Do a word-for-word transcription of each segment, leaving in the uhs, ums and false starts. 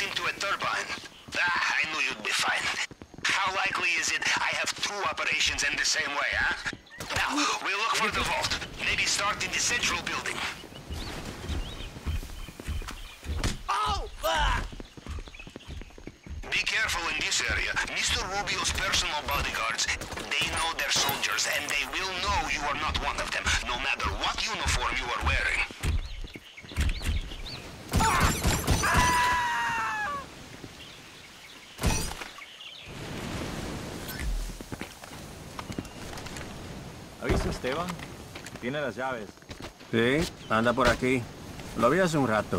hooked into a turbine. Ah, I knew you'd be fine. How likely is it I have two operations in the same way, huh? Now, we'll look for the vault. Maybe start in the central building. Oh! Ah! Be careful in this area. Mister Rubio's personal bodyguards, they know their soldiers, and they will know you are not one of them, no matter what uniform you are wearing. ¿Ha visto Esteban? Tiene las llaves. Sí, anda por aquí. Lo vi hace un rato.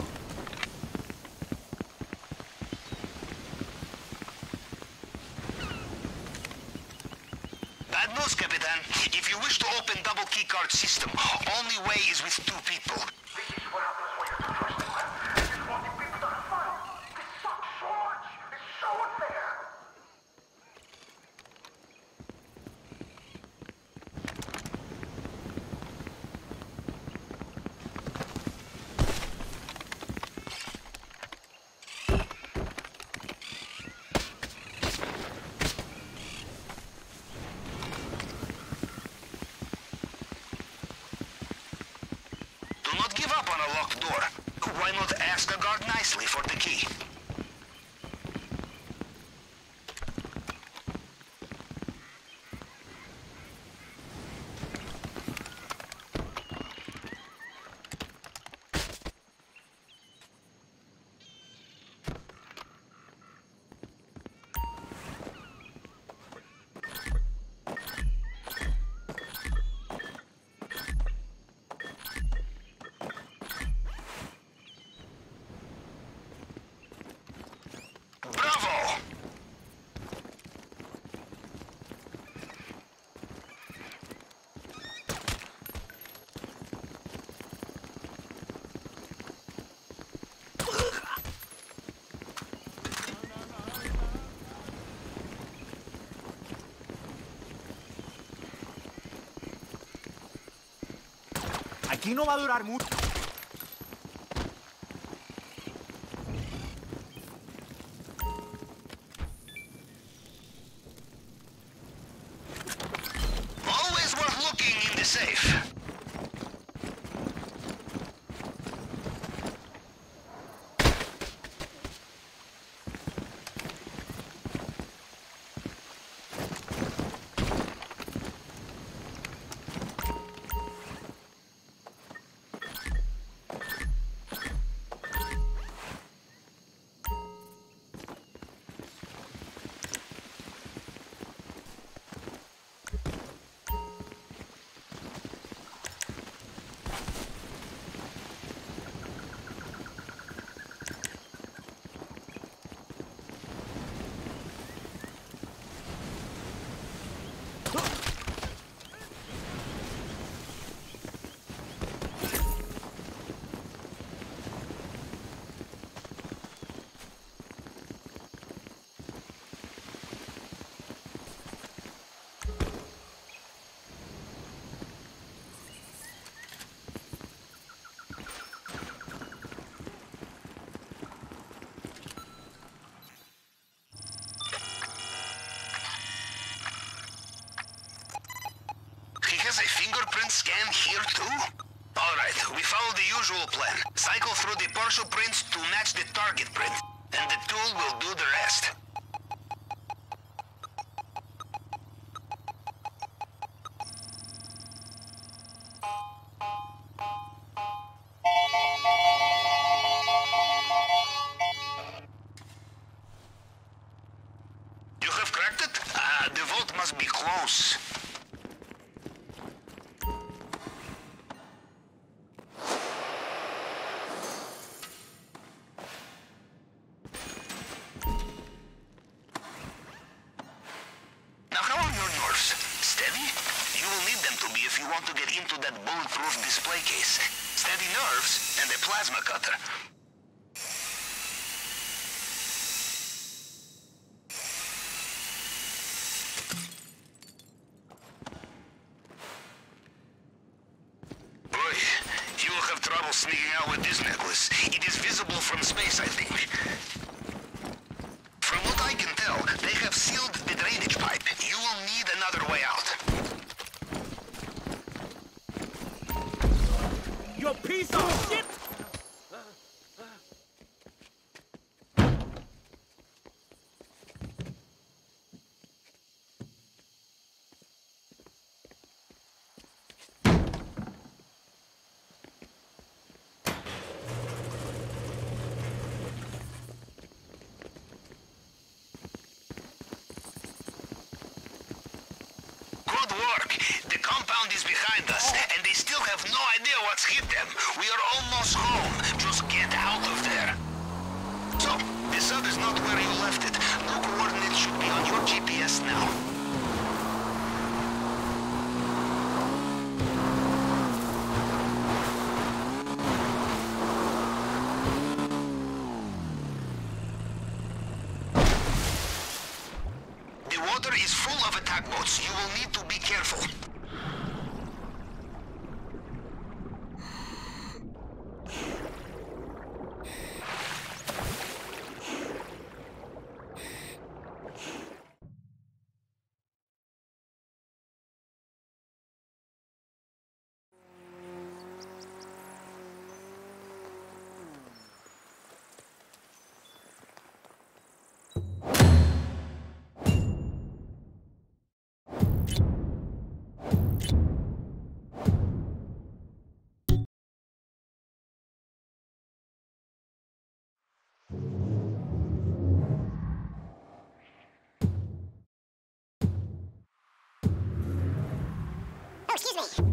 Bad news, Capitan. If you wish to open double keycard system, only way is with two people. This is what happens when you're the first one. This is what the people don't find. This sucks so much. It's so unfair. Do not give up on a locked door. Why not ask a guard nicely for the key? Bravo! Aquí no va a durar mucho. Always worth looking in the safe. He has a fingerprint scan here too? Alright, we follow the usual plan. Cycle through the partial prints to match the target print, and the tool will do the rest. You have cracked it? Ah, the vault must be close. Now, how are your nerves? Steady? You will need them to be if you want to get into that bulletproof display case. Steady nerves and a plasma cutter. Boy, you will have trouble sneaking out with this necklace. It is visible from space, I think. have sealed the drainage pipe. You will need another way out. You piece of shit! Good work. The compound is behind us, and they still have no idea what's hit them. We are almost home. Just get out of there. So, the sub is not where you left it. No coordinates should be on your G P S now. The water is full of attack boats. You will need to be careful. Oh, excuse me.